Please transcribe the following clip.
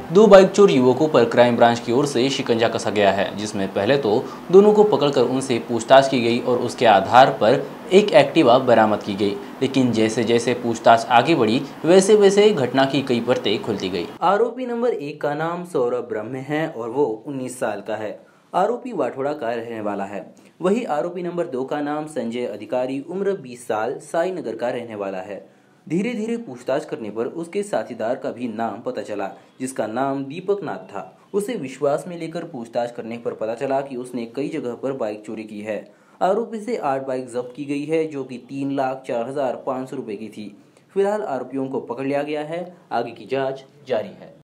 दो बाइक चोर युवकों पर क्राइम ब्रांच की ओर से शिकंजा कसा गया है, जिसमें पहले तो दोनों को पकड़कर उनसे पूछताछ की गई और उसके आधार पर एक एक्टिवा बरामद की गई। लेकिन जैसे जैसे पूछताछ आगे बढ़ी वैसे वैसे घटना की कई परतें खुलती गई। आरोपी नंबर 1 का नाम सौरभ ब्रह्म है और वो 19 साल का है। आरोपी वाठोड़ा का रहने वाला है। वही आरोपी नंबर 2 का नाम संजय अधिकारी, उम्र 20 साल, साई नगर का रहने वाला है। धीरे धीरे पूछताछ करने पर उसके साथीदार का भी नाम पता चला, जिसका नाम दीपक नाथ था। उसे विश्वास में लेकर पूछताछ करने पर पता चला कि उसने कई जगह पर बाइक चोरी की है। आरोपी से 8 बाइक जब्त की गई है, जो कि 3,04,500 रुपए की थी। फिलहाल आरोपियों को पकड़ लिया गया है। आगे की जांच जारी है।